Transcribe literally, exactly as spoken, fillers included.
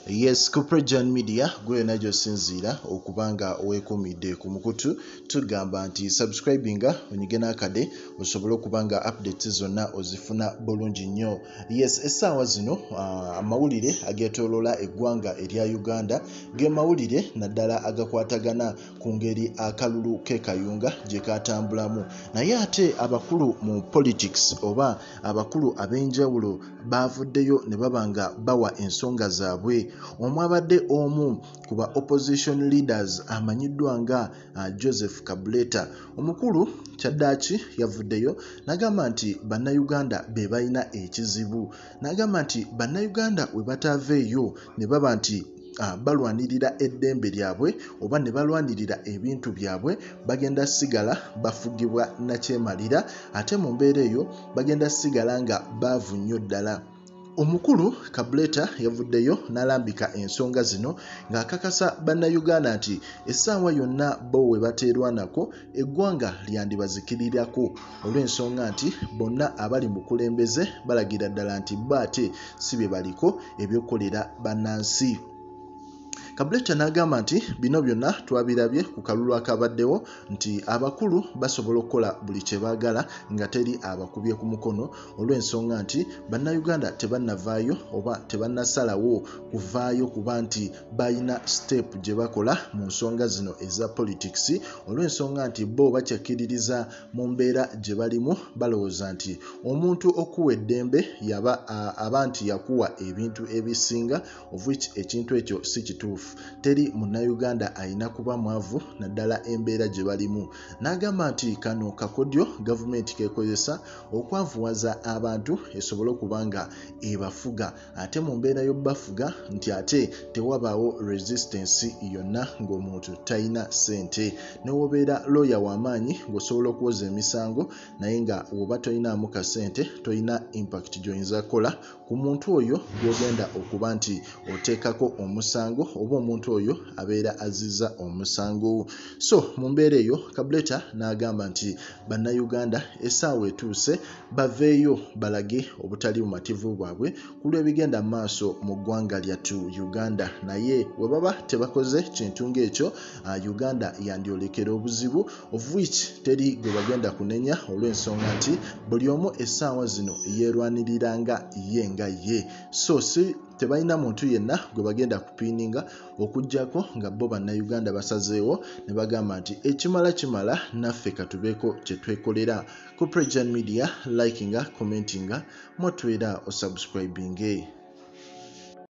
Yes, ku PROJOURN media gwe najo sinzira okubanga owekumide ku mukutu tugamba nti subscribinga onyigena akade osobola okubanga updates zonna ozifuna bulungi nnyo. Yes, essaawa zino uh, amawulire agetolola eggwanga erya Uganda ge mawulire naddala agakwatagana ku ngeri akalulu k'ekayunga gye katambulamu. Naye ate abakulu mu politics oba abakulu ab'enjawulo bavuddeyo ne babanga bawa ensonga zaabwe. Omwabadde omu kuba opposition leaders amanyiddwa nga uh, Joseph Kabuletta omukulu kyaddaaki yavuddeyo n'agamba nti bannayuganda be balina ekizibu. N'agamba nti bannayuganda we bataaveeyo ne baba nti Uh, balwanirira eddembe lyabwe oba ne balwanirira ebintu byabwe bagenda sigala bafugibwa nakyemalira ate mu mbeera eyo bagenda sigala nga baavu nnyo ddala. Omukulu Kabuleta yavuddeyo n'alambika ensonga zino ng'akakasa bannayuganda nti essaawa yonna bo we bateerwanako eggwanga lyandibazikirirako olw'ensonga nti bonna abali mu kulembeze balagira ddala nti bo ate si bye baliko ebyokolera bannansi. Kabuletta n'agamba nti bino byonna twabirabye ku kalulu akabaddewo nti abakulu basobola okukola buli kye baagala nga teri abakubye ku mukono olw'ensonga nti bannayuganda tebannavaayo oba tebannasalawo kuvaayo kuba nti balina step gye bakola mu nsonga zino eza politics olw'ensonga nti bo bakyakkiririza mu mbeera gye balimu balowooza nti omuntu okuwa eddembe yaba aba nti yakuwa ebintu ebisinga of which ekintu ekyo si kituufu. Teri munnayuganda alina kuba mwavu naddala embeera gye balimu. N'agamba nti kano kakodyo gavumenti kekozesa okwavuwaza abantu esobole okuba nga ebafuga ate mu mbeera y'obbafuga nti ate tewabaawo resistance yonna ng'omuntu talina ssente. Ne wobeera lawyer w'amaanyi ng'osobola okuwoza emisango naye nga woba tolinaamu ka ssente tolina impact gy'oyinza kukola ku muntu oyo gw'ogenda okuba nti oteekako omusango oba omuntu oyo abeera azizza omusango. So mu mbeera eyo Kabuletta n'agamba nti bannayuganda essaawa etuuse baveeyo balage obutali bumativu bwabwe ku lw'ebigenda mu maaso mu ggwanga lyattu Uganda. Naye we baba tebakoze kintu ng'ekyo uh, Uganda yandyolekera obuzibu of which teri gwe bagenda kunenya olw'ensonga nti buli omu essaawa zino yeerwaniriranga ye nga ye. So si tebalina muntu yenna gwe bagenda kupiininga okuggyako nga bo bannayuganda basazeewo ne bagamba nti ekimala kimala naffe katubeeko kye twekolera. Ku PROJOURN media likinga commentinga motwera osubscribinge.